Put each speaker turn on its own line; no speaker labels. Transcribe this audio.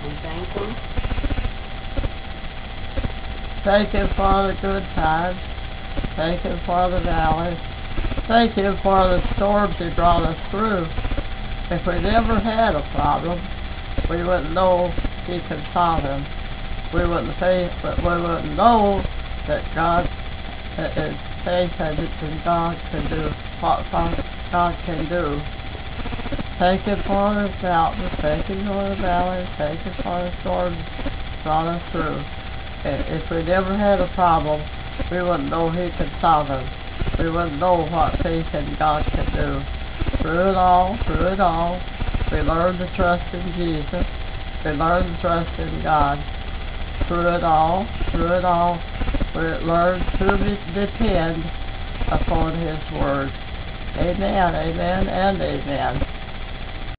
and thank Him.
Thank Him for the good times. Thank Him for the valleys. Thank Him for the storms He brought us through. If we never had a problem, we wouldn't know He could solve them. We wouldn't know that God is faith and God can do what God can do. Thank Him for the mountains. Thank Him for the valleys. Thank Him for the storms brought us through. If we never had a problem, we wouldn't know He could solve them. We wouldn't know what faith in God can do. Through it all, we learn to trust in Jesus. We learn to trust in God. Through it all, we learn to depend upon His Word. Amen, amen, and amen.